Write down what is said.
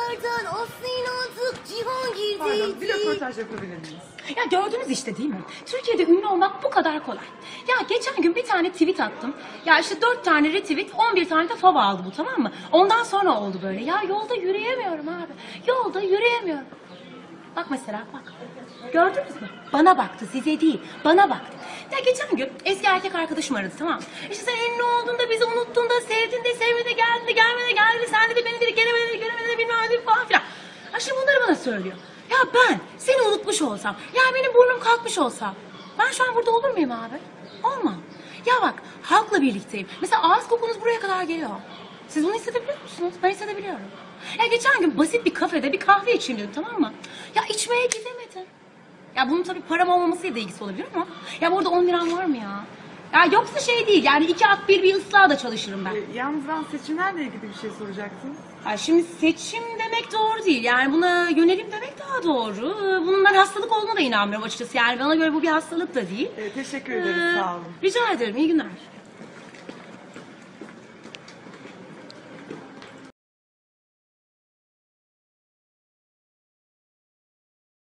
Dünyalardan aslen artık Pardon, bir Cihangir'deydi. röportaj yapabilir miyiz? Ya gördünüz işte değil mi? Türkiye'de ünlü olmak bu kadar kolay. Ya geçen gün bir tane tweet attım. Ya işte 4 tane retweet, 11 tane de fav aldı bu, tamam mı? Ondan sonra oldu böyle. Ya yolda yürüyemiyorum abi. Yolda yürüyemiyorum. Bak mesela bak. Gördünüz mü? Bana baktı, size değil. Bana baktı. Ya geçen gün eski erkek arkadaşım aradı, tamam mı? İşte sen ünlü oldun da bizi unuttun da sevdin de sevmedi de geldin de gelmedi de geldi de sen de beni de gelemedi de gelemedi de bilmem ne falan filan. Ha şimdi bunları bana söylüyor. Ya ben seni unutmuş olsam, ya benim burnum kalkmış olsa, ben şu an burada olur muyum abi? Olmam. Ya bak, halkla birlikteyim. Mesela ağız kokunuz buraya kadar geliyor. Siz bunu hissedebiliyor musunuz? Ben hissedebiliyorum. Ya geçen gün basit bir kafede bir kahve içeyim dedim, tamam mı? Ya içmeye gidemedim. Ya bunun tabii param olmamasıyla da ilgisi olabilir ama ya burada 10 liram var mı ya? Ya yoksa şey değil, yani 2 at bir ıslağa da çalışırım ben. Yalnız ben seçimlerle ilgili bir şey soracaktım. Ya şimdi seçim demek doğru değil. Yani buna yönelim demek daha doğru. Bunun ben hastalık olduğuna da inanmıyorum açıkçası. Yani bana göre bu bir hastalık da değil. Teşekkür ederim, sağ olun. Rica ederim, iyi günler.